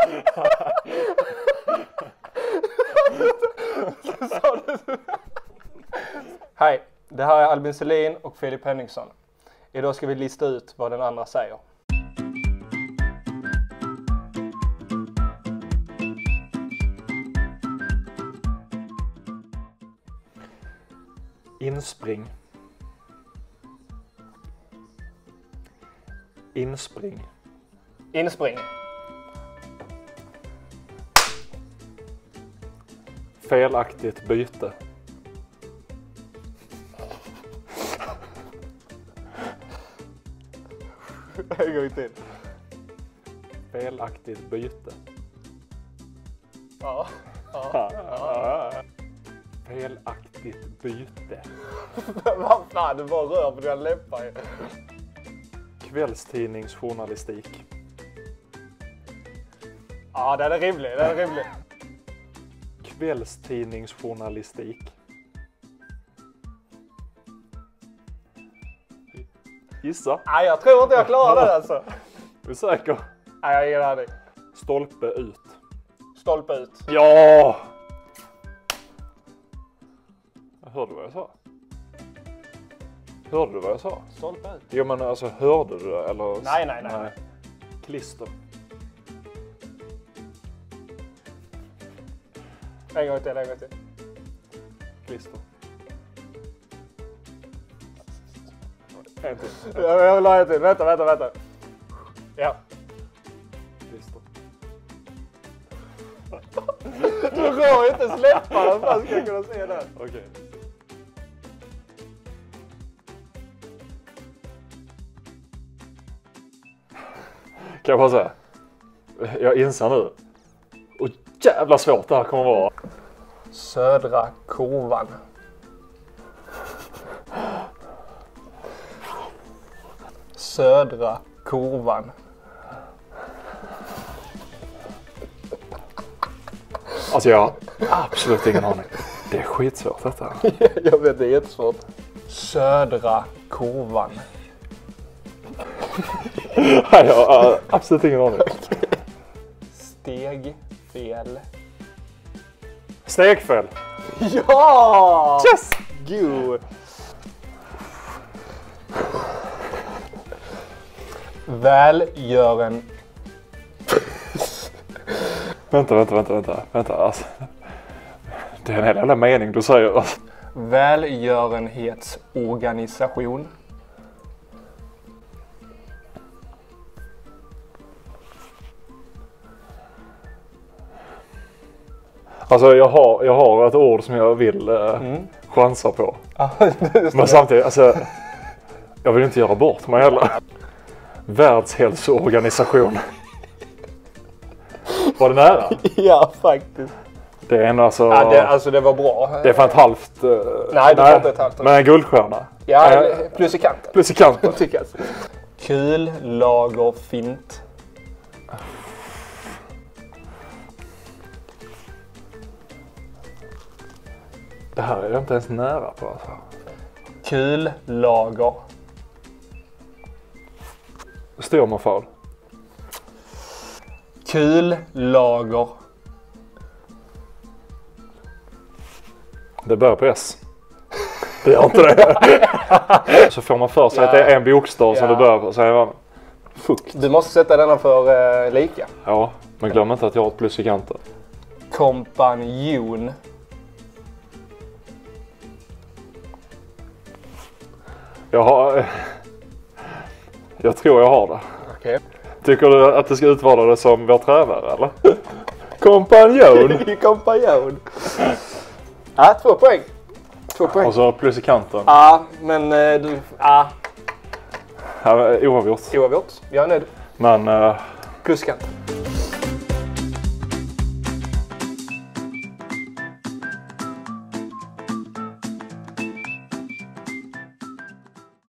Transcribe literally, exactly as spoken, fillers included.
Hej, det här är Albin Selin och Filip Henningsson. Idag ska vi lista ut vad den andra säger. Inspring. Inspring. Inspring. Felaktigt byte. En gång till. Felaktigt byte. Ja. Ja. Ja. Felaktigt byte. Vad fan, du bara rör på dina läppar. Kvällstidningsjournalistik. Ja, den är rimlig, den är rimlig. Kvällstidningsjournalistik. Gissa. Nej, jag tror inte jag klarar det alltså. Är du säker? Nej, jag ger dig. Stolpe ut. Stolpe ut. Ja! Hörde du vad jag sa? Hörde du vad jag sa? Stolpe ut. Jo, men alltså, hörde du det? Eller... Nej, nej, nej, nej. Klister. En gång till, en gång till. Klister. En till. Jag, jag vill ha en till. Vänta, vänta, vänta. Ja. Klister. Du rör inte släppa. Hur fan ska jag kunna se det? Okej. Okay. Kan jag bara säga? Jag inser nu. Och jävla svårt det här kommer vara. Södra kurvan. Södra kurvan. Alltså jag har absolut ingen aning. Det är skitsvårt detta. Jag vet, det är jättesvårt. Södra kurvan. Nej, jag har absolut ingen aning. Stegfel. Stegfel. Ja! Yes! God. Välgören. Vänta, vänta, vänta, vänta. Vänta, alltså. Det är en hel jävla mening du säger. Välgörenhetsorganisation. Alltså jag har, jag har ett ord som jag vill eh, Mm. chansa på. Ja, Men samtidigt, alltså, jag vill inte göra bort mig heller. Världshälsoorganisation. Var det nära? Ja, faktiskt. Det är en alltså... Ja, det, alltså det var bra. Det är fan ett halvt... Uh, nej, det var inte ett halvt. Men en guldstjärna. Ja, uh, plus i kanten. Plus i kanten. Tycker jag. Kul, lager, fint. Det här är jag inte ens nära på alltså. Kul, lager. Står man för? Kul, lager. Det börjar på S. Det gör inte det. Så får man för sig ja. Att det är en bokstav som ja. Det börjar på. Så är man fukt. Du måste sätta denna för eh, lika. Ja, men glöm inte att jag har ett plus i kanten. Kompanjon. Jag har... Jag tror jag har det. Okej. Okay. Tycker du att det ska utvara det som vår tränare, eller? Kompanjon. Kompanjon. Ja, två poäng. Två poäng. Och så plus i kanten. Ja, men eh, du... Ja. Ja, oavgjort. Oavgjort. Jag är nöjd. Men... Uh... Plus kanten.